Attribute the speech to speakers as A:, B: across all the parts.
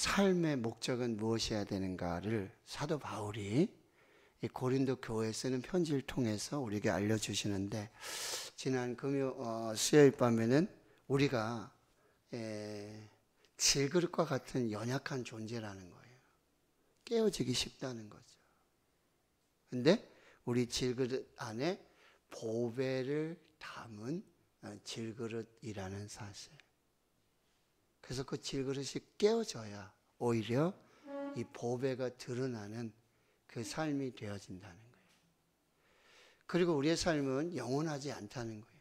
A: 삶의 목적은 무엇이어야 되는가를 사도 바울이 이 고린도 교회에 쓰는 편지를 통해서 우리에게 알려주시는데, 지난 수요일 밤에는 우리가 질그릇과 같은 연약한 존재라는 거예요. 깨어지기 쉽다는 거죠. 근데 우리 질그릇 안에 보배를 담은 질그릇이라는 사실. 그래서 그 질그릇이 깨어져야 오히려 이 보배가 드러나는 그 삶이 되어진다는 거예요. 그리고 우리의 삶은 영원하지 않다는 거예요.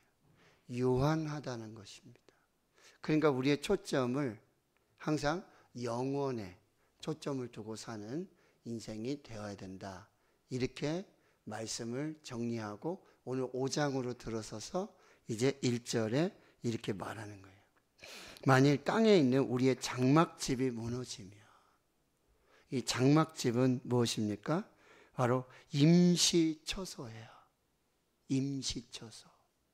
A: 유한하다는 것입니다. 그러니까 우리의 초점을 항상 영원에 초점을 두고 사는 인생이 되어야 된다. 이렇게 말씀을 정리하고 오늘 5장으로 들어서서 이제 1절에 이렇게 말하는 거예요. 만일 땅에 있는 우리의 장막집이 무너지며, 이 장막집은 무엇입니까? 바로 임시처소예요. 임시처소.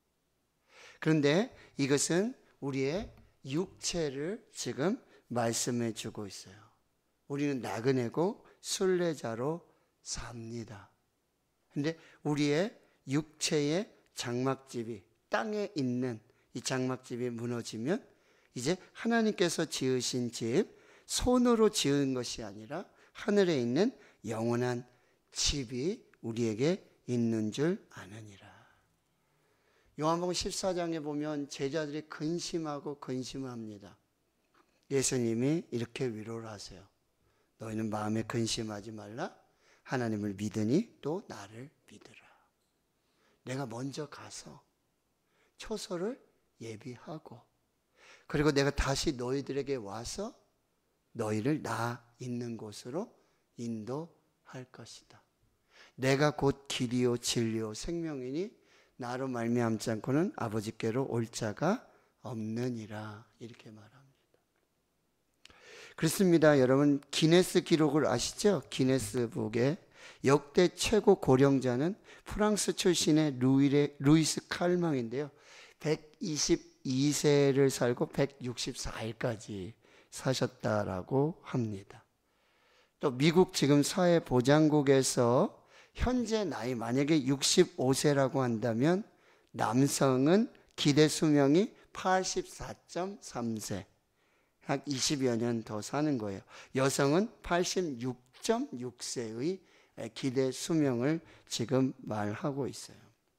A: 그런데 이것은 우리의 육체를 지금 말씀해 주고 있어요. 우리는 나그네고 순례자로 삽니다. 그런데 우리의 육체의 장막집이, 땅에 있는 이 장막집이 무너지면 이제 하나님께서 지으신 집, 손으로 지은 것이 아니라 하늘에 있는 영원한 집이 우리에게 있는 줄 아느니라. 요한복음 14장에 보면 제자들이 근심하고 근심합니다. 예수님이 이렇게 위로를 하세요. 너희는 마음에 근심하지 말라. 하나님을 믿으니 또 나를 믿으라. 내가 먼저 가서 초소를 예비하고, 그리고 내가 다시 너희들에게 와서 너희를 나 있는 곳으로 인도할 것이다. 내가 곧 길이요 진리요 생명이니 나로 말미암지 않고는 아버지께로 올 자가 없느니라. 이렇게 말합니다. 그렇습니다. 여러분, 기네스 기록을 아시죠? 기네스북의 역대 최고 고령자는 프랑스 출신의 루이스 칼망인데요. 122세를 살고 164일까지 사셨다라고 합니다. 또 미국 지금 사회보장국에서 현재 나이 만약에 65세라고 한다면 남성은 기대 수명이 84.3세, 약 20여 년 더 사는 거예요. 여성은 86.6세의 기대 수명을 지금 말하고 있어요.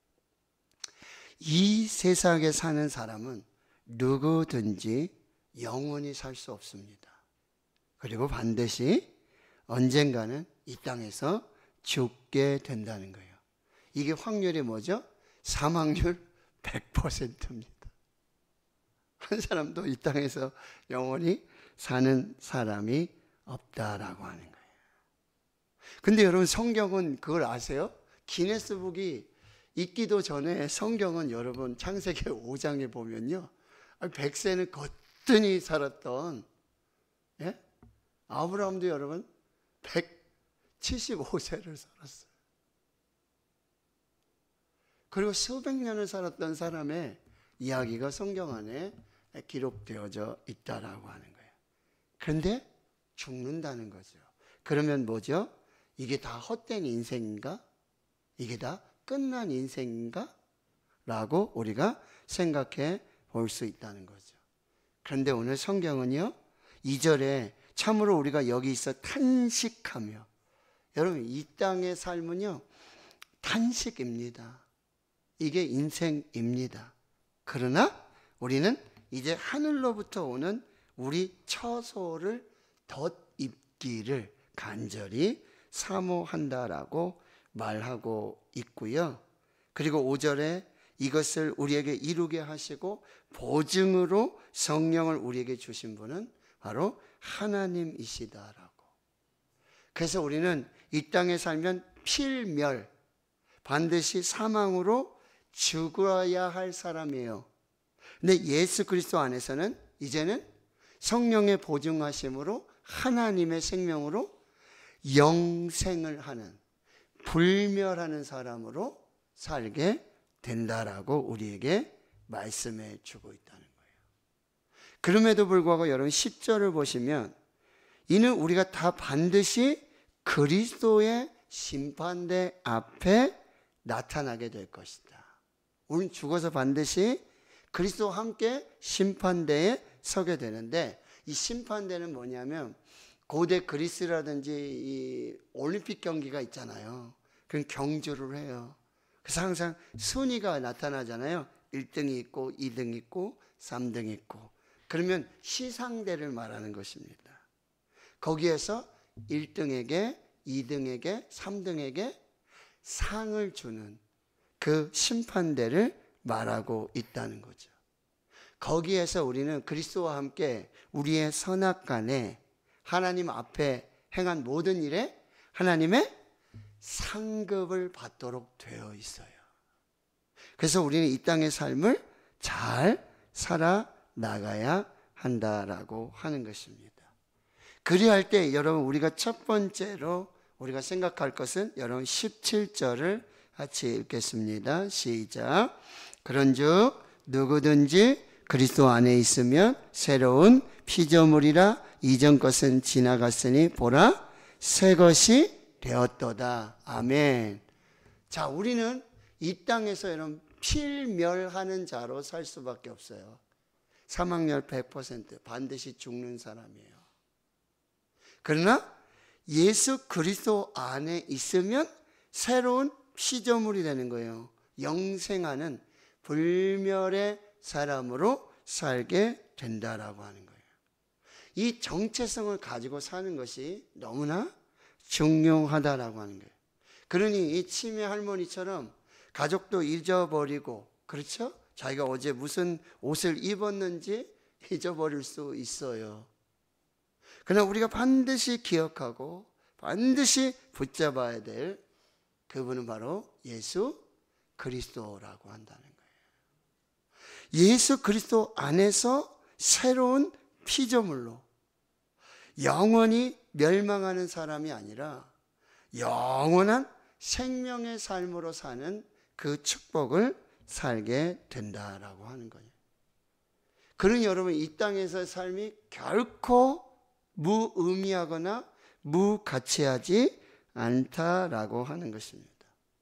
A: 이 세상에 사는 사람은 누구든지 영원히 살 수 없습니다. 그리고 반드시 언젠가는 이 땅에서 죽게 된다는 거예요. 이게 확률이 뭐죠? 사망률 100%입니다. 한 사람도 이 땅에서 영원히 사는 사람이 없다라고 하는 거예요. 근데 여러분, 성경은 그걸 아세요? 기네스북이 있기도 전에 성경은 여러분 창세기 5장에 보면요, 100세는 거뜬히 살았던, 아브라함도 여러분 175세를 살았어요. 그리고 수백 년을 살았던 사람의 이야기가 성경 안에 기록되어져 있다라고 하는 거예요. 그런데 죽는다는 거죠. 그러면 뭐죠? 이게 다 헛된 인생인가? 이게 다 끝난 인생인가? 라고 우리가 생각해 볼 수 있다는 거죠. 그런데 오늘 성경은요, 2절에 참으로 우리가 여기 있어 탄식하며, 여러분 이 땅의 삶은요 탄식입니다. 이게 인생입니다. 그러나 우리는 이제 하늘로부터 오는 우리 처소를 덧입기를 간절히 사모한다라고 말하고 있고요. 그리고 5절에 이것을 우리에게 이루게 하시고 보증으로 성령을 우리에게 주신 분은 바로 하나님이시다라고. 그래서 우리는 이 땅에 살면 필멸, 반드시 사망으로 죽어야 할 사람이에요. 근데 예수 그리스도 안에서는 이제는 성령의 보증하심으로 하나님의 생명으로 영생을 하는, 불멸하는 사람으로 살게 된다라고 우리에게 말씀해 주고 있다는 거예요. 그럼에도 불구하고 여러분 10절을 보시면 이는 우리가 다 반드시 그리스도의 심판대 앞에 나타나게 될 것이다. 우리는 죽어서 반드시 그리스도와 함께 심판대에 서게 되는데, 이 심판대는 뭐냐면 고대 그리스라든지 이 올림픽 경기가 있잖아요. 그런 경주를 해요. 그래서 항상 순위가 나타나잖아요. 1등이 있고 2등이 있고 3등이 있고. 그러면 시상대를 말하는 것입니다. 거기에서 1등에게 2등에게 3등에게 상을 주는 그 심판대를 말하고 있다는 거죠. 거기에서 우리는 그리스도와 함께 우리의 선악간에 하나님 앞에 행한 모든 일에 하나님의 상급을 받도록 되어 있어요. 그래서 우리는 이 땅의 삶을 잘 살아나가야 한다라고 하는 것입니다. 그리할 때 여러분, 우리가 첫 번째로 우리가 생각할 것은, 여러분 17절을 같이 읽겠습니다. 시작. 그런즉 누구든지 그리스도 안에 있으면 새로운 피조물이라, 이전 것은 지나갔으니 보라 새 것이 되었도다. 아멘. 자, 우리는 이 땅에서 여러분 필멸하는 자로 살 수밖에 없어요. 사망률 100%, 반드시 죽는 사람이에요. 그러나 예수 그리스도 안에 있으면 새로운 피조물이 되는 거예요. 영생하는 불멸의 사람으로 살게 된다라고 하는 거예요. 이 정체성을 가지고 사는 것이 너무나 중요하다라고 하는 거예요. 그러니 이 치매 할머니처럼 가족도 잊어버리고, 그렇죠? 자기가 어제 무슨 옷을 입었는지 잊어버릴 수 있어요. 그러나 우리가 반드시 기억하고 반드시 붙잡아야 될 그분은 바로 예수 그리스도라고 한다는 거예요. 예수 그리스도 안에서 새로운 피조물로 영원히 멸망하는 사람이 아니라 영원한 생명의 삶으로 사는 그 축복을 살게 된다라고 하는 거예요. 그러니 여러분, 이 땅에서의 삶이 결코 무의미하거나 무가치하지 않다라고 하는 것입니다.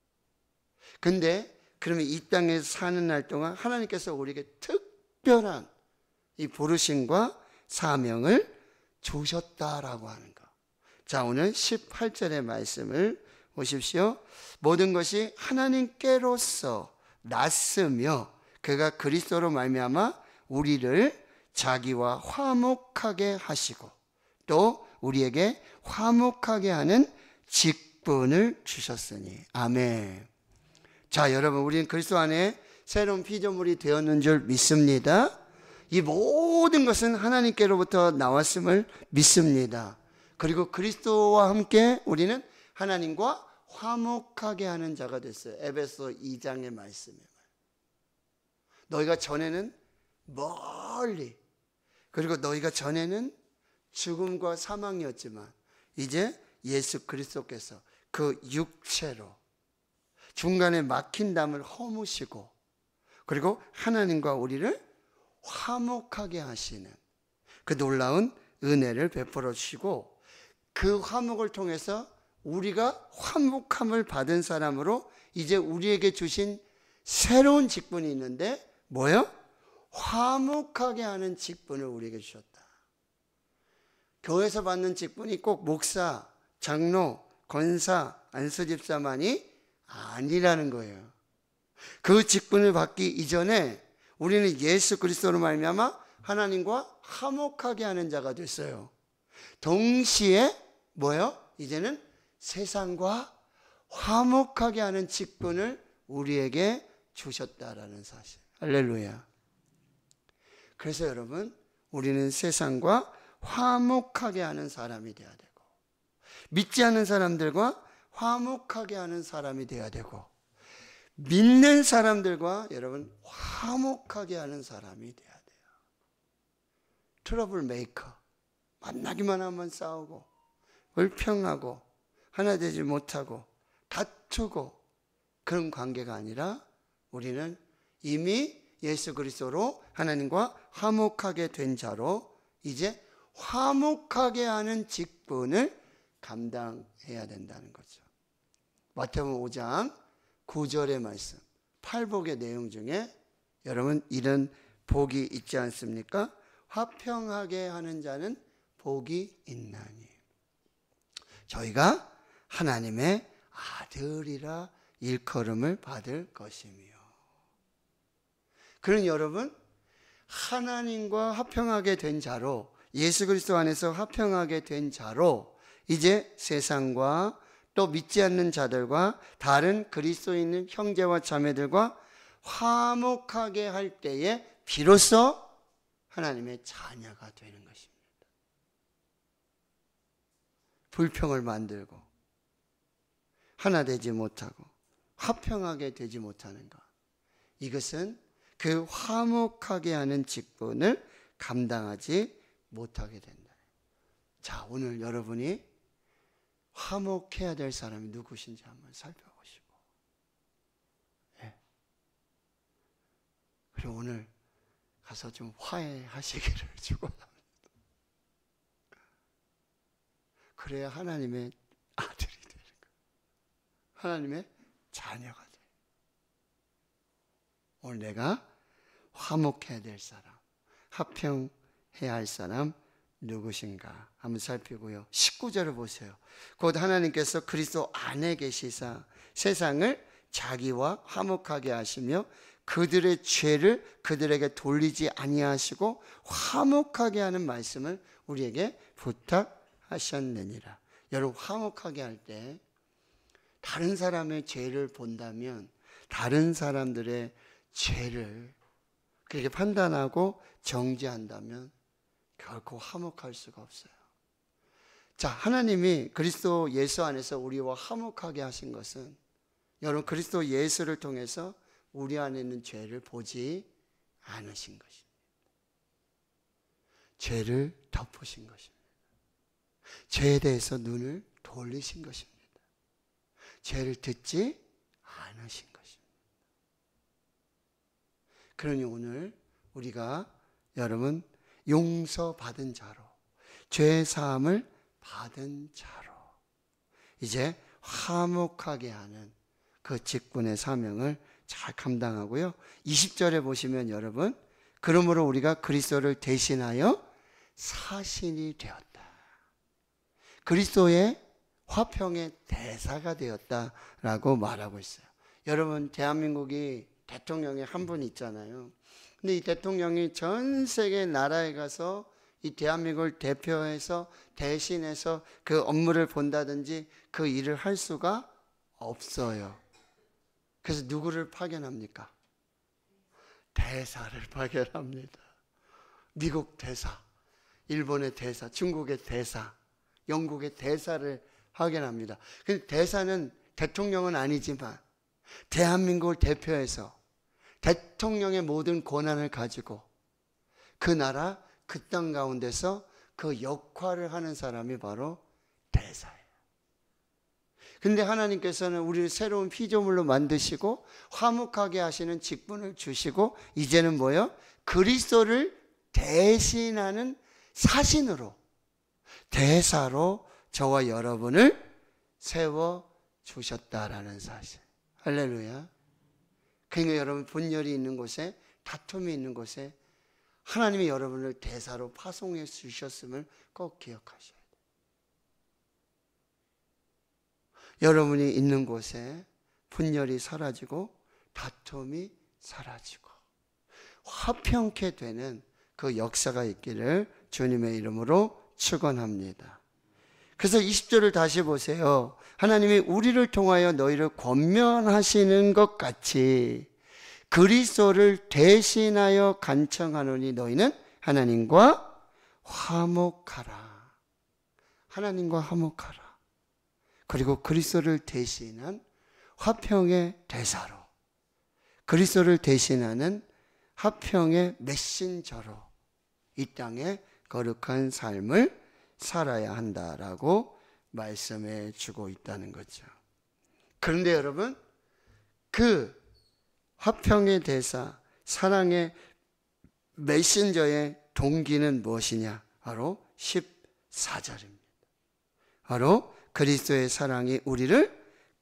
A: 근데 그러면 이 땅에서 사는 날 동안 하나님께서 우리에게 특별한 이 부르심과 사명을 주셨다라고 하는 것. 자, 오늘 18절의 말씀을 보십시오. 모든 것이 하나님께로서 났으며 그가 그리스도로 말미암아 우리를 자기와 화목하게 하시고 또 우리에게 화목하게 하는 직분을 주셨으니. 아멘. 자, 여러분, 우리는 그리스도 안에 새로운 피조물이 되었는 줄 믿습니다. 이 모든 것은 하나님께로부터 나왔음을 믿습니다. 그리고 그리스도와 함께 우리는 하나님과 화목하게 하는 자가 됐어요. 에베소 2장의 말씀에. 너희가 전에는 멀리, 그리고 너희가 전에는 죽음과 사망이었지만 이제 예수 그리스도께서 그 육체로 중간에 막힌 담을 허무시고, 그리고 하나님과 우리를 화목하게 하시는 그 놀라운 은혜를 베풀어 주시고, 그 화목을 통해서 우리가 화목함을 받은 사람으로 이제 우리에게 주신 새로운 직분이 있는데, 뭐예요? 화목하게 하는 직분을 우리에게 주셨다. 교회에서 받는 직분이 꼭 목사, 장로, 권사, 안수집사만이 아니라는 거예요. 그 직분을 받기 이전에 우리는 예수 그리스도로 말미암아 하나님과 화목하게 하는 자가 됐어요. 동시에 뭐예요? 이제는 세상과 화목하게 하는 직분을 우리에게 주셨다라는 사실. 할렐루야. 그래서 여러분, 우리는 세상과 화목하게 하는 사람이 되어야 되고, 믿지 않는 사람들과 화목하게 하는 사람이 되어야 되고, 믿는 사람들과 여러분 화목하게 하는 사람이 되어야 돼요. 트러블 메이커, 만나기만 하면 싸우고 불평하고 하나 되지 못하고 다투고 그런 관계가 아니라, 우리는 이미 예수 그리스도로 하나님과 화목하게 된 자로 이제 화목하게 하는 직분을 감당해야 된다는 거죠. 마태복음 5장 9절의 말씀, 팔복의 내용 중에 여러분 이런 복이 있지 않습니까? 화평하게 하는 자는 복이 있나니 저희가 하나님의 아들이라 일컬음을 받을 것이며. 그런 여러분, 하나님과 화평하게 된 자로, 예수 그리스도 안에서 화평하게 된 자로 이제 세상과 또 믿지 않는 자들과 다른 그리스도인 형제와 자매들과 화목하게 할 때에 비로소 하나님의 자녀가 되는 것입니다. 불평을 만들고 하나 되지 못하고 화평하게 되지 못하는 것, 이것은 그 화목하게 하는 직분을 감당하지 못하게 된다. 자, 오늘 여러분이 화목해야 될 사람이 누구신지 한번 살펴보시고, 그리고 오늘 가서 좀 화해하시기를 축원합니다. 그래야 하나님의 아들이 되는 거예요. 하나님의 자녀가 돼요. 오늘 내가 화목해야 될 사람, 화평해야 할 사람 누구신가 한번 살피고요. 19절을 보세요. 곧 하나님께서 그리스도 안에 계시사 세상을 자기와 화목하게 하시며 그들의 죄를 그들에게 돌리지 아니하시고 화목하게 하는 말씀을 우리에게 부탁하셨느니라. 여러분, 화목하게 할 때 다른 사람의 죄를 본다면 다른 사람들의 죄를 그렇게 판단하고 정죄한다면 결코 화목할 수가 없어요. 자, 하나님이 그리스도 예수 안에서 우리와 화목하게 하신 것은 여러분 그리스도 예수를 통해서 우리 안에 있는 죄를 보지 않으신 것입니다. 죄를 덮으신 것입니다. 죄에 대해서 눈을 돌리신 것입니다. 죄를 듣지 않으신 것입니다. 그러니 오늘 우리가 여러분 용서받은 자로, 죄 사함을 받은 자로 이제 화목하게 하는 그 직분의 사명을 잘 감당하고요. 20절에 보시면 여러분, 그러므로 우리가 그리스도를 대신하여 사신이 되었다. 그리스도의 화평의 대사가 되었다라고 말하고 있어요. 여러분, 대한민국이 대통령이 한 분 있잖아요. 근데 이 대통령이 전 세계 나라에 가서 이 대한민국을 대표해서 대신해서 그 업무를 본다든지 그 일을 할 수가 없어요. 그래서 누구를 파견합니까? 대사를 파견합니다. 미국 대사, 일본의 대사, 중국의 대사, 영국의 대사를 파견합니다. 근데 대사는 대통령은 아니지만 대한민국을 대표해서 대통령의 모든 권한을 가지고 그 나라, 그 땅 가운데서 그 역할을 하는 사람이 바로 대사예요. 근데 하나님께서는 우리를 새로운 피조물로 만드시고 화목하게 하시는 직분을 주시고 이제는 뭐예요? 그리스도를 대신하는 사신으로, 대사로 저와 여러분을 세워주셨다라는 사실. 할렐루야. 그러니까 여러분, 분열이 있는 곳에, 다툼이 있는 곳에 하나님이 여러분을 대사로 파송해 주셨음을 꼭 기억하셔야 돼요. 여러분이 있는 곳에 분열이 사라지고 다툼이 사라지고 화평케 되는 그 역사가 있기를 주님의 이름으로 축원합니다. 그래서 20절을 다시 보세요. 하나님이 우리를 통하여 너희를 권면하시는 것 같이 그리스도를 대신하여 간청하노니 너희는 하나님과 화목하라. 하나님과 화목하라. 그리고 그리스도를 대신한 화평의 대사로, 그리스도를 대신하는 화평의 메신저로 이 땅에 거룩한 삶을 살아야 한다라고 말씀해 주고 있다는 거죠. 그런데 여러분, 그 화평의 대사, 사랑의 메신저의 동기는 무엇이냐? 바로 14절입니다. 바로 그리스도의 사랑이 우리를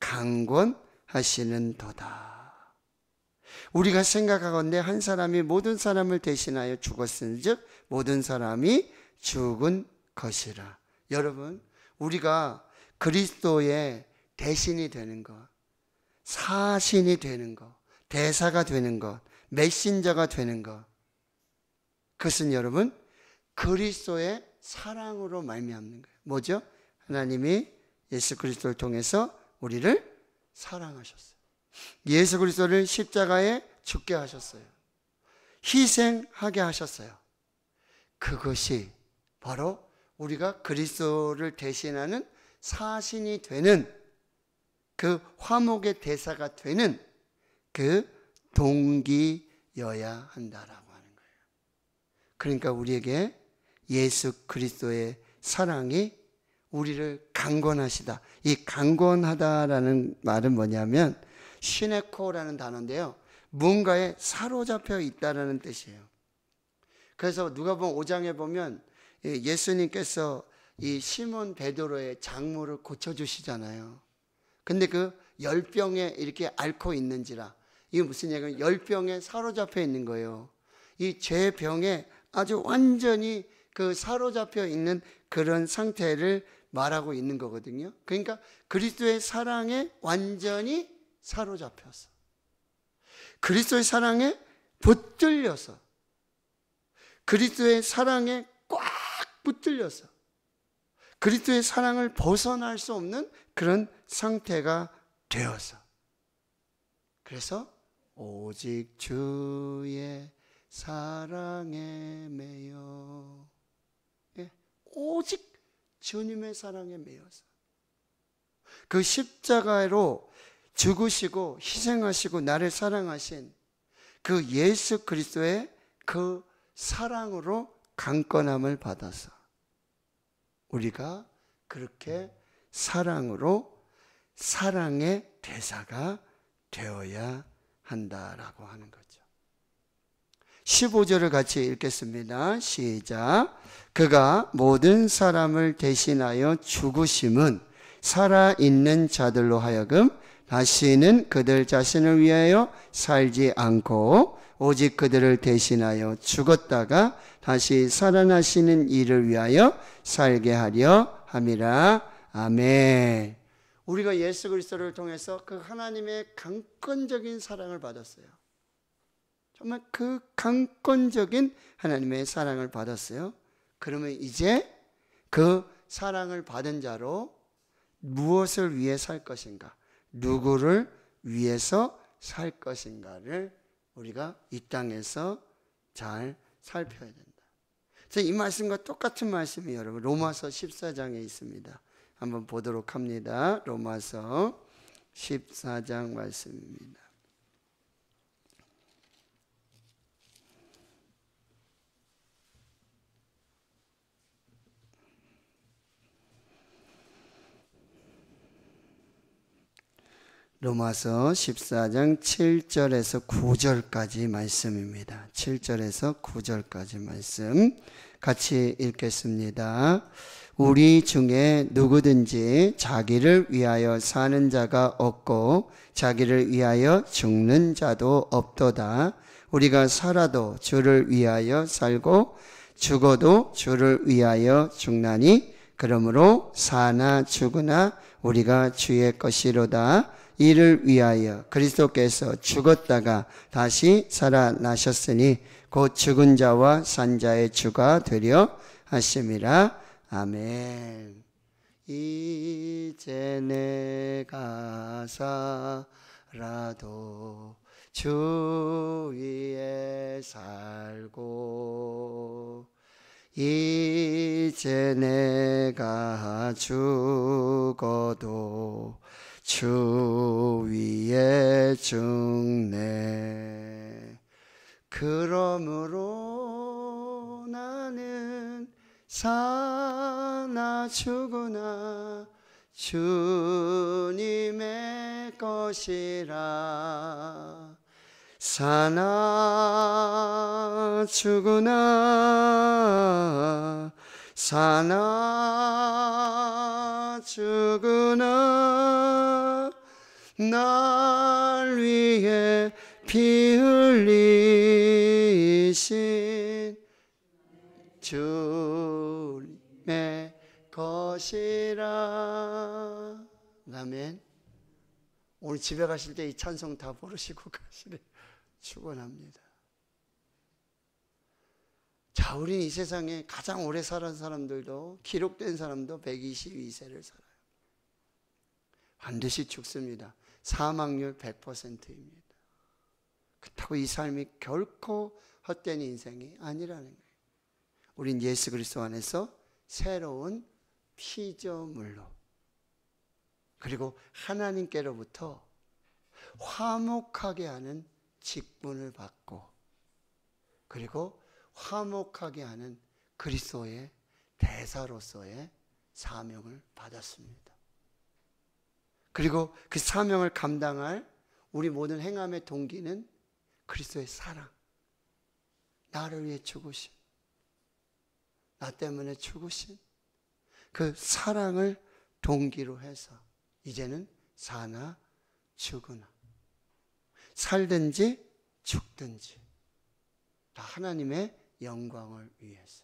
A: 강권하시는도다. 우리가 생각하건대 한 사람이 모든 사람을 대신하여 죽었은즉 모든 사람이 죽은 것이라. 여러분, 우리가 그리스도의 대신이 되는 것, 사신이 되는 것, 대사가 되는 것, 메신저가 되는 것, 그것은 여러분 그리스도의 사랑으로 말미암는 거예요. 뭐죠? 하나님이 예수 그리스도를 통해서 우리를 사랑하셨어요. 예수 그리스도를 십자가에 죽게 하셨어요. 희생하게 하셨어요. 그것이 바로 우리가 그리스도를 대신하는 사신이 되는, 그 화목의 대사가 되는 그 동기여야 한다라고 하는 거예요. 그러니까 우리에게 예수 그리스도의 사랑이 우리를 강권하시다. 이 강권하다라는 말은 뭐냐면 시네코라는 단어인데요, 뭔가에 사로잡혀 있다라는 뜻이에요. 그래서 누가복음 5장에 보면 예수님께서 이 시몬 베드로의 장모를 고쳐주시잖아요. 근데 그 열병에 이렇게 앓고 있는지라, 이게 무슨 얘기냐면 열병에 사로잡혀 있는 거예요. 이 죄병에 아주 완전히 그 사로잡혀 있는 그런 상태를 말하고 있는 거거든요. 그러니까 그리스도의 사랑에 완전히 사로잡혀서, 그리스도의 사랑에 붙들려서, 그리스도의 사랑에 꽉 붙들려서 그리스도의 사랑을 벗어날 수 없는 그런 상태가 되어서, 그래서 오직 주의 사랑에 매여, 오직 주님의 사랑에 매여서 그 십자가로 죽으시고 희생하시고 나를 사랑하신 그 예수 그리스도의 그 사랑으로 강권함을 받아서 우리가 그렇게 사랑으로 사랑의 대사가 되어야 한다라고 하는 거죠. 15절을 같이 읽겠습니다. 시작. 그가 모든 사람을 대신하여 죽으심은 살아있는 자들로 하여금 다시는 그들 자신을 위하여 살지 않고 오직 그들을 대신하여 죽었다가 다시 살아나시는 이를 위하여 살게 하려 함이라. 아멘. 우리가 예수 그리스도를 통해서 그 하나님의 강권적인 사랑을 받았어요. 정말 그 강권적인 하나님의 사랑을 받았어요. 그러면 이제 그 사랑을 받은 자로 무엇을 위해 살 것인가, 누구를 위해서 살 것인가를 우리가 이 땅에서 잘 살펴야 된다. 이 말씀과 똑같은 말씀이 여러분 로마서 14장에 있습니다. 한번 보도록 합니다. 로마서 14장 말씀입니다. 로마서 14장 7절에서 9절까지 말씀입니다. 7절에서 9절까지 말씀 같이 읽겠습니다. 우리 중에 누구든지 자기를 위하여 사는 자가 없고 자기를 위하여 죽는 자도 없도다. 우리가 살아도 주를 위하여 살고 죽어도 주를 위하여 죽나니 그러므로 사나 죽으나 우리가 주의 것이로다. 이를 위하여 그리스도께서 죽었다가 다시 살아나셨으니 곧 죽은 자와 산 자의 주가 되려 하심이라. 아멘. 이제 내가 살아도 주 위에 살고 이제 내가 죽어도 주 위에 죽네. 그러므로 나는 사나 죽으나 주님의 것이라. 사나 죽으나 사나 죽으나 날 위해 피 흘리신 주님의 것이라. 아멘. 오늘 집에 가실 때 이 찬송 다 부르시고 가시래. 축원합니다. 자, 우리는 이 세상에 가장 오래 살은 사람들도, 기록된 사람도 122세를 살아요. 반드시 죽습니다. 사망률 100%입니다. 그렇다고 이 삶이 결코 헛된 인생이 아니라는 거예요. 우린 예수 그리스도 안에서 새로운 피조물로, 그리고 하나님께로부터 화목하게 하는 직분을 받고, 그리고 화목하게 하는 그리스도의 대사로서의 사명을 받았습니다. 그리고 그 사명을 감당할 우리 모든 행함의 동기는 그리스도의 사랑, 나를 위해 죽으신, 나 때문에 죽으신 그 사랑을 동기로 해서 이제는 사나 죽으나, 살든지 죽든지 다 하나님의 영광을 위해서.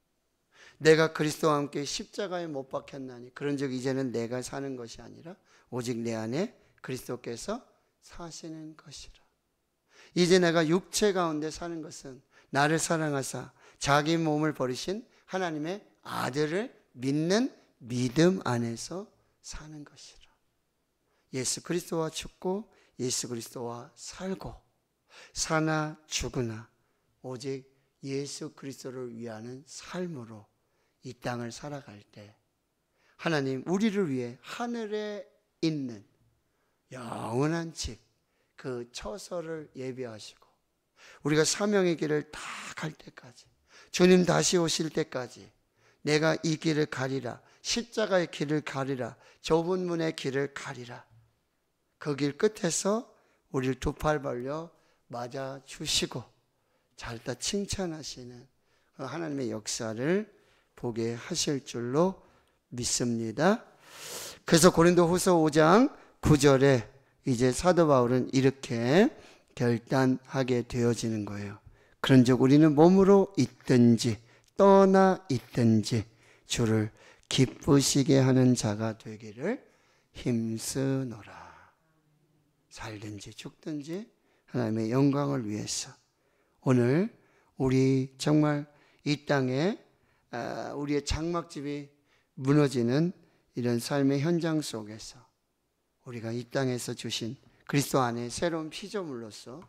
A: 내가 그리스도와 함께 십자가에 못 박혔나니 그런즉 이제는 내가 사는 것이 아니라 오직 내 안에 그리스도께서 사시는 것이라. 이제 내가 육체 가운데 사는 것은 나를 사랑하사 자기 몸을 버리신 하나님의 아들을 믿는 믿음 안에서 사는 것이라. 예수 그리스도와 죽고 예수 그리스도와 살고, 사나 죽으나 오직 예수 그리스도를 위하는 삶으로 이 땅을 살아갈 때 하나님 우리를 위해 하늘에 있는 영원한 집, 그 처소를 예비하시고 우리가 사명의 길을 다 갈 때까지, 주님 다시 오실 때까지 내가 이 길을 가리라, 십자가의 길을 가리라, 좁은 문의 길을 가리라, 그 길 끝에서 우리를 두 팔 벌려 맞아 주시고 잘다 칭찬하시는 하나님의 역사를 보게 하실 줄로 믿습니다. 그래서 고린도후서 5장 9절에 이제 사도 바울은 이렇게 결단하게 되어지는 거예요. 그런즉 우리는 몸으로 있든지 떠나 있든지 주를 기쁘시게 하는 자가 되기를 힘쓰노라. 살든지 죽든지 하나님의 영광을 위해서 오늘 우리 정말 이 땅에 우리의 장막집이 무너지는 이런 삶의 현장 속에서 우리가 이 땅에서 주신 그리스도 안에 새로운 피조물로서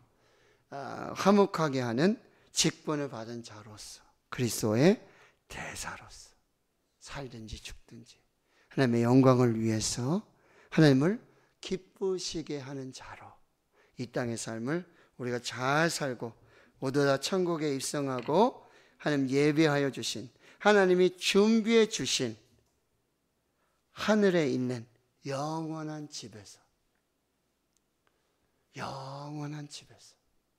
A: 화목하게 하는 직분을 받은 자로서, 그리스도의 대사로서 살든지 죽든지 하나님의 영광을 위해서 하나님을 기쁘시게 하는 자로 이 땅의 삶을 우리가 잘 살고 모두 다 천국에 입성하고 하나님 예비하여 주신, 하나님이 준비해 주신 하늘에 있는 영원한 집에서, 영원한 집에서,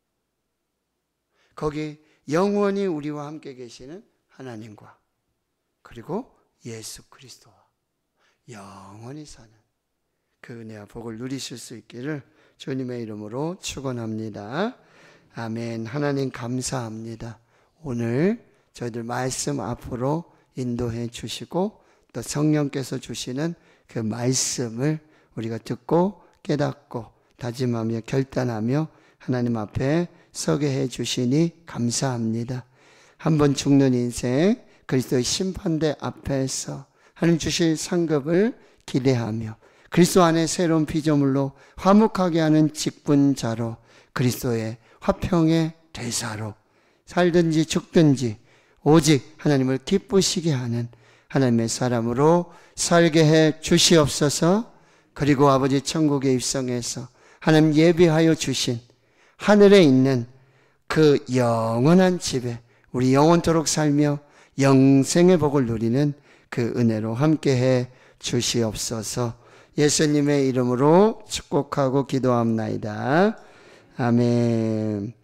A: 거기 영원히 우리와 함께 계시는 하나님과 그리고 예수 그리스도와 영원히 사는 그 은혜와 복을 누리실 수 있기를 주님의 이름으로 축원합니다. 아멘. 하나님 감사합니다. 오늘 저희들 말씀 앞으로 인도해 주시고 또 성령께서 주시는 그 말씀을 우리가 듣고 깨닫고 다짐하며 결단하며 하나님 앞에 서게 해 주시니 감사합니다. 한번 죽는 인생 그리스도의 심판대 앞에서 하나님 주실 상급을 기대하며 그리스도 안에 새로운 피조물로 화목하게 하는 직분자로 그리스도의 화평의 대사로 살든지 죽든지 오직 하나님을 기쁘시게 하는 하나님의 사람으로 살게 해 주시옵소서. 그리고 아버지 천국에 입성해서 하나님 예비하여 주신 하늘에 있는 그 영원한 집에 우리 영원토록 살며 영생의 복을 누리는 그 은혜로 함께해 주시옵소서. 예수님의 이름으로 축복하고 기도합나이다. 아멘.